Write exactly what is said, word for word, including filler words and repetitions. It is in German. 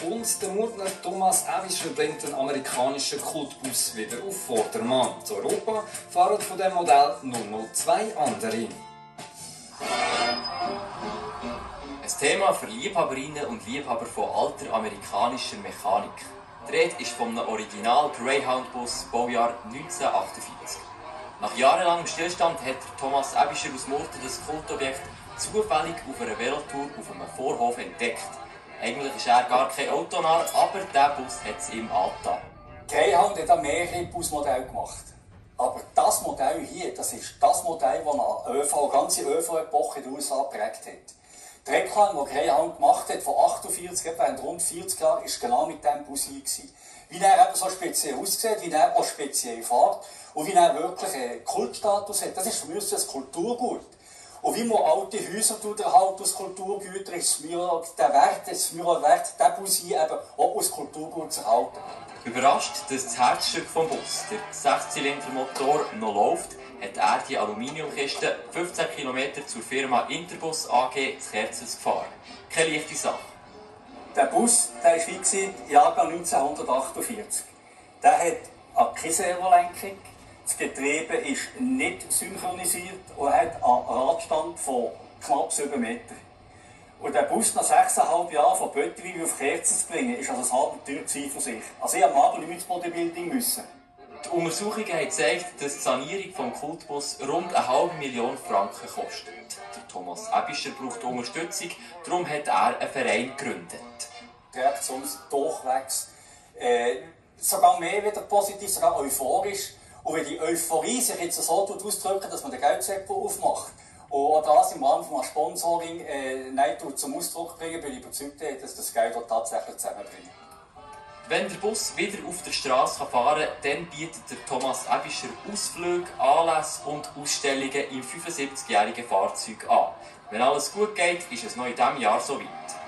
Und der Murtner Thomas Aebischer bringt den amerikanischen Kultbus wieder auf Vordermann. Zu Europa fahren von dem Modell nur noch zwei andere. Ein Thema für Liebhaberinnen und Liebhaber von alter amerikanischer Mechanik. Die Rede ist von einem Original Greyhound-Bus, Baujahr neunzehnhundertachtundvierzig. Nach jahrelangem Stillstand hat Thomas Aebischer aus Murten das Kultobjekt zufällig auf einer Velotour auf einem Vorhof entdeckt. Eigentlich ist er gar kein Autonarr, aber dieser Bus hat es ihm angetan. Greyhound hat mehrere Busmodelle gemacht. Aber das Modell hier, das ist das Modell, das eine ÖV, eine ganze ÖV-Epoche in den U S A geprägt hat. Die Reklam, die Greyhound gemacht hat, von achtundvierzig, während rund vierzig Jahren, war genau mit diesem Bus ein. Wie er eben so speziell aussieht, wie er auch speziell fährt und wie er wirklich einen Kultstatus hat. Das ist für mich ein Kulturgut. Und wie man alte Häuser erhalten aus Kulturgütern, ist es mir auch der Wert, ist es mir auch wert, diesen Bus hier eben auch aus Kulturgut zu erhalten. Überrascht, dass das Herzstück vom Bus, der Sechszylindermotor, noch läuft, hat er die Aluminiumkiste fünfzehn Kilometer zur Firma Interbus A G zu Kerzers gefahren. Keine leichte Sache. Der Bus, der ist wie gesagt, Jahrgang neunzehnhundertachtundvierzig. Der hat keine Servolenkung, das Getriebe ist nicht synchronisiert und hat einen Radstand von knapp sieben Metern. Und der Bus nach sechseinhalb Jahren von Böttwil auf Kerzers zu bringen, ist also ein Abenteuer für sich. Also ich musste am Abend nicht ins Bodybuilding müssen. Die Untersuchungen haben gezeigt, dass die Sanierung des Kultbus rund eine halbe Million Franken kostet. Der Thomas Aebischer braucht Unterstützung, darum hat er einen Verein gegründet. Die Reaktion ist durchwegs äh, sogar mehr wieder positiv, sogar euphorisch. Und wenn die Euphorie sich jetzt so ausdrücken, dass man den Geldsäckel aufmacht und auch das im Rahmen von einem Sponsoring äh, nein, zum Ausdruck bringen, bin ich überzeugt, dass das Geld auch tatsächlich zusammenbringt. Wenn der Bus wieder auf der Straße fahren kann, dann bietet der Thomas Aebischer Ausflüge, Anlässe und Ausstellungen im fünfundsiebzigjährigen Fahrzeug an. Wenn alles gut geht, ist es noch in diesem Jahr soweit.